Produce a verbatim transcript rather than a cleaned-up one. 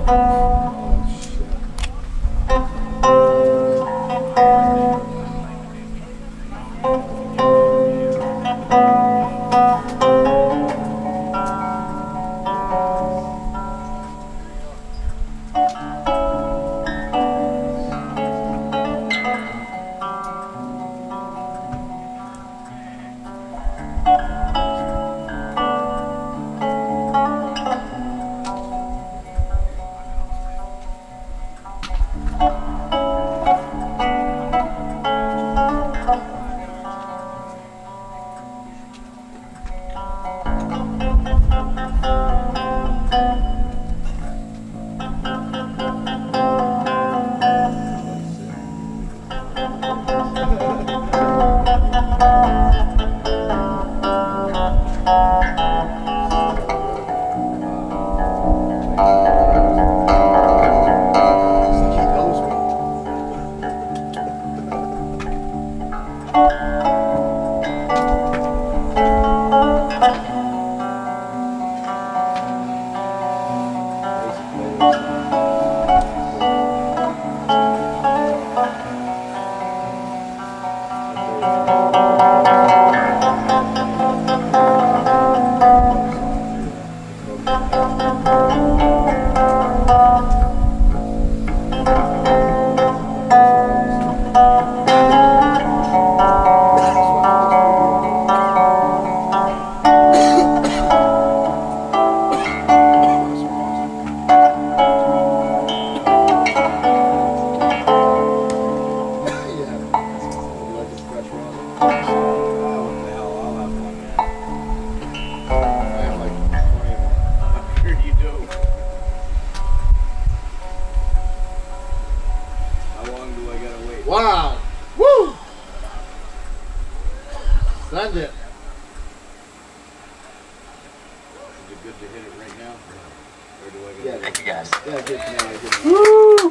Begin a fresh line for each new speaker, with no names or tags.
Wow! Woo! Send it.
Is it good to hit it right now? Or do I get
Yeah,
it?
Thank you guys.
yeah, good now. Good now. Woo!